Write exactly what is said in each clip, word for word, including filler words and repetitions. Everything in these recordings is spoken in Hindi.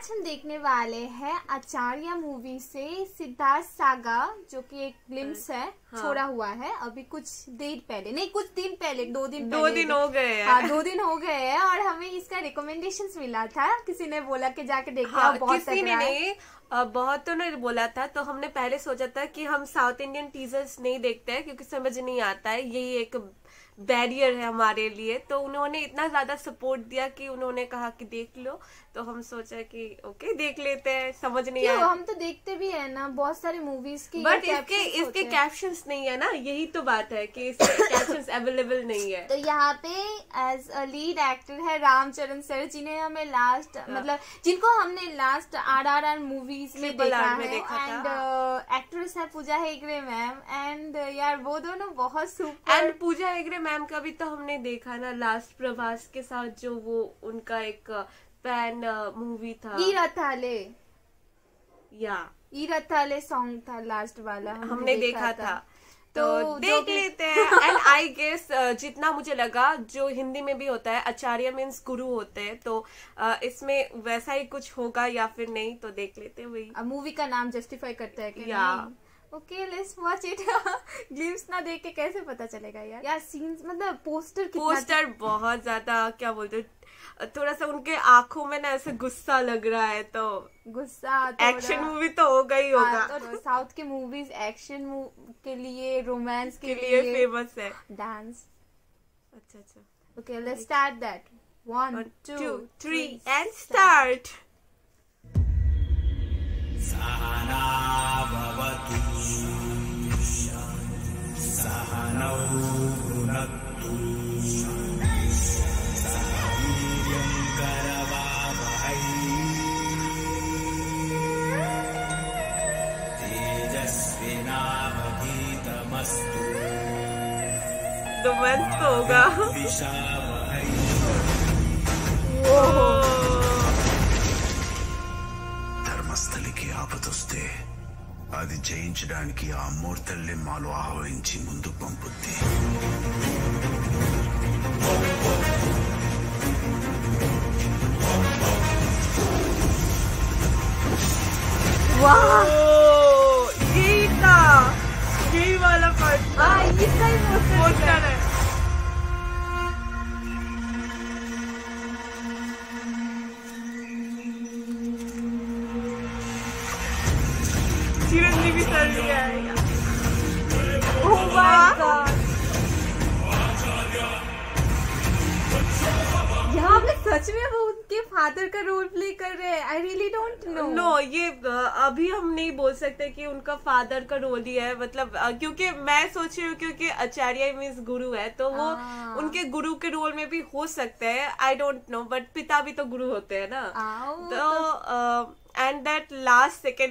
आज हम देखने वाले हैं आचार्य मूवी से सिद्धार्थ सागा, जो कि एक ग्लिम्स है। हाँ। छोड़ा हुआ है अभी कुछ देर पहले, नहीं कुछ दिन पहले, दो दिन दो पहले दिन हो गए हैं। हाँ दो दिन हो गए हैं और हमें इसका रिकमेंडेशंस मिला था, किसी ने बोला कि जाके देखो। हाँ, बहुत किसी ने नहीं, बहुत तो ने बोला था। तो हमने पहले सोचा था कि हम साउथ इंडियन टीजर्स नहीं देखते हैं क्योंकि समझ नहीं आता है, यही एक बैरियर है हमारे लिए। तो उन्होंने इतना ज्यादा सपोर्ट दिया कि उन्होंने कहा कि देख लो, तो हम सोचा कि ओके देख लेते हैं। समझ नहीं आया, हम तो देखते भी है ना बहुत सारी मूवीज की, बट इसके इसके कैप्शंस नहीं है ना, यही तो बात है कि इसके कैप्शंस अवेलेबल नहीं है। तो यहाँ पे एज अ लीड एक्टर है रामचरण सर, जिन्हें हमें लास्ट मतलब जिनको हमने last R R R movies में देखा है, एंड एक्ट्रेस है पूजा हेगड़े मैम, एंड यार वो दोनों बहुत super. And Pooja Hegde ma'am का भी तो हमने देखा ना लास्ट प्रभास के साथ, जो वो उनका एक पैन मूवी था ईरथाले, या ईरथाले सॉन्ग था लास्ट वाला, हमने, हमने देखा, देखा था, था। तो, तो देख लेते हैं। एंड आई गेस जितना मुझे लगा, जो हिंदी में भी होता है आचार्य मीन्स गुरु होते हैं, तो uh, इसमें वैसा ही कुछ होगा या फिर नहीं, तो देख लेते हैं। वही मूवी का नाम जस्टिफाई करता है कि या okay let's watch it. Glimpse ना देख के कैसे पता चलेगा यार। यार सीन्स मतलब पोस्टर पोस्टर बहुत ज्यादा क्या बोलते, थोड़ा सा उनके आंखों में ना ऐसे गुस्सा लग रहा है, तो गुस्सा एक्शन मूवी तो होगा ही होगा। हाँ, तो साउथ के मूवीज एक्शन के लिए, रोमांस के, के लिए, लिए फेमस है, डांस। अच्छा अच्छा okay let's start that. One two three and start. सहना भवतु सहनौ भुनक्तु सह वीर्यं करवावहै तेजस्विनावधीतमस्तु रोमांस तो होगा। विशावहै। ధర్మస్థలికి ఆపదొస్తే అది జయించడానికి ఆ మూర్తల్ని మాలో ఆహ్వానించి ముందుకు పంపుద్ది. यही था, यही वाला पार्ट था, इसका ही पोस्टर है। चिरंजीवी सर भी आएगा। ओह माय गॉड, यहाँ पे सच में वो उनके फादर का रोल प्ले कर रहे हैं। I really don't know. No, ये अभी हम नहीं बोल सकते कि उनका फादर का रोल ही है, मतलब क्योंकि मैं सोच रही हूँ क्योंकि आचार्य मीन्स गुरु है, तो वो आ, उनके गुरु के रोल में भी हो सकते हैं। आई डोंट नो, बट पिता भी तो गुरु होते हैं ना। तो एंड दैट लास्ट सेकेंड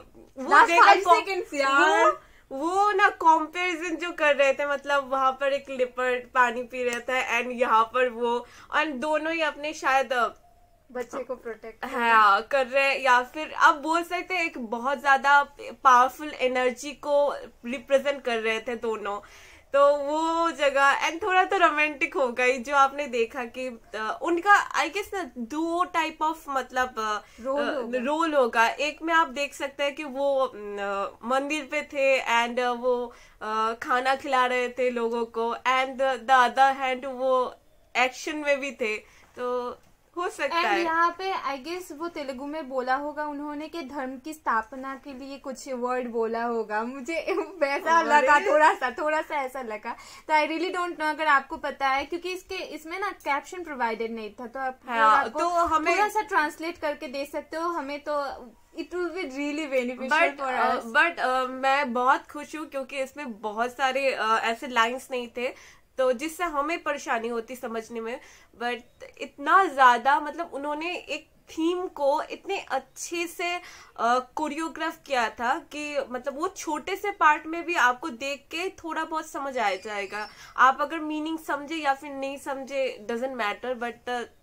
यार वो ना कंपैरिजन जो कर रहे थे, मतलब वहां पर एक लिपर्ड पानी पी रहा था एंड यहाँ पर वो, और दोनों ही अपने शायद बच्चे को प्रोटेक्ट हाँ कर रहे हैं, या फिर आप बोल सकते हैं एक बहुत ज्यादा पावरफुल एनर्जी को रिप्रेजेंट कर रहे थे दोनों। तो वो जगह एंड थोड़ा तो रोमांटिक हो गई, जो आपने देखा कि उनका आई गेस ना दो टाइप ऑफ मतलब रोल होगा। रोल होगा। एक में आप देख सकते हैं कि वो मंदिर पे थे एंड वो खाना खिला रहे थे लोगों को, एंड द अदर हैंड वो एक्शन में भी थे, तो हो सकता है। यहाँ पे आई गेस वो तेलुगु में बोला होगा उन्होंने कि धर्म की स्थापना के लिए कुछ वर्ड बोला होगा, मुझे वैसा लगा, थोड़ा सा थोड़ा सा ऐसा लगा। तो आई रियली डोंट नो, अगर आपको पता है, क्योंकि इसके इसमें ना कैप्शन प्रोवाइडेड नहीं था, तो आप हाँ, तो हमें थोड़ा सा ट्रांसलेट करके दे सकते हो हमें, तो it will be really beneficial for us. But मैं बहुत खुश हूँ क्योंकि इसमें बहुत सारे uh, ऐसे लाइंस नहीं थे तो जिससे हमें परेशानी होती समझने में, बट इतना ज्यादा मतलब उन्होंने एक थीम को इतने अच्छे से कोरियोग्राफ किया था कि मतलब वो छोटे से पार्ट में भी आपको देख के थोड़ा बहुत समझ आ जाएगा। आप अगर मीनिंग समझे या फिर नहीं समझे doesn't matter, but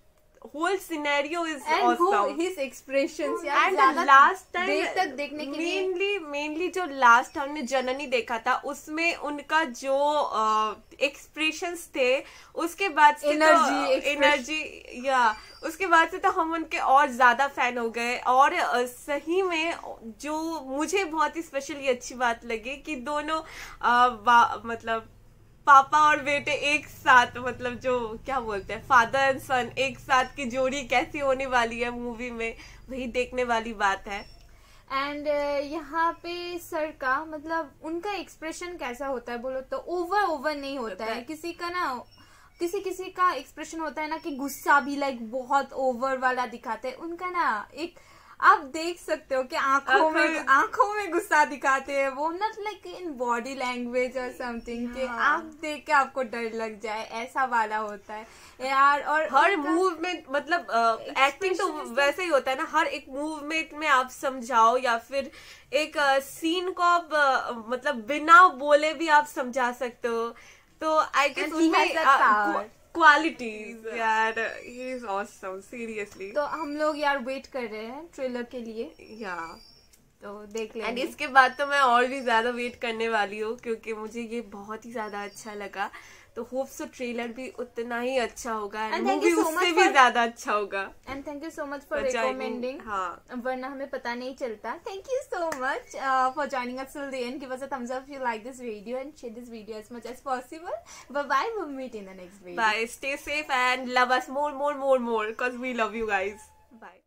whole scenario is And who awesome. his expressions यार And ज्यादा last time देर तक देखने के लिए mainly mainly जो last हमने जननी देखा था उसमें उनका जो एक्सप्रेशंस थे उसके बाद से Energy, तो expression. एनर्जी या उसके बाद से तो हम उनके और ज्यादा फैन हो गए। और अ, सही में जो मुझे बहुत ही स्पेशली अच्छी बात लगी कि दोनों अ, वा- मतलब पापा और बेटे एक साथ, मतलब जो क्या बोलते हैं फादर एंड सन एक साथ की जोड़ी कैसी होने वाली है मूवी में, वही देखने वाली बात है। एंड यहाँ पे सर का मतलब उनका एक्सप्रेशन कैसा होता है बोलो तो ओवर ओवर नहीं होता होता है। है। किसी का ना किसी किसी का एक्सप्रेशन होता है ना कि गुस्सा भी लाइक बहुत ओवर वाला दिखाते हैं। उनका ना एक आप देख सकते हो कि आंखों में आंखों- आंखों में गुस्सा दिखाते हैं वो, not like in body language और समथिंग कि हाँ। आप देख के आपको डर लग जाए, ऐसा वाला होता है यार। और हर उनका- मूवमेंट मतलब एक्टिंग तो Expression वैसे ही होता है ना, हर एक मूवमेंट में आप समझाओ या फिर एक सीन को आप अ, मतलब बिना बोले भी आप समझा सकते हो। तो I guess And he has that power. Qualities यार, ही इज ऑसम सीरियसली। तो हम लोग यार वेट कर रहे हैं ट्रेलर के लिए, या तो देख एंड लेंगे। इसके बाद तो मैं और भी ज्यादा वेट करने वाली हूँ क्योंकि मुझे ये बहुत ही ज्यादा अच्छा लगा। तो होप सो ट्रेलर भी उतना ही अच्छा होगा and And thank movie you so उससे much भी for- ज्यादा अच्छा होगा। And thank you so much for For joining, recommending, हाँ। वरना हमें पता नहीं चलता। Thank you so much for joining us till the end. Give us a thumbs up if you like this video and share this video as much as possible. Bye bye, we will meet in the next video. Bye. Stay safe and love us more, more, more, more because we love you guys. Bye.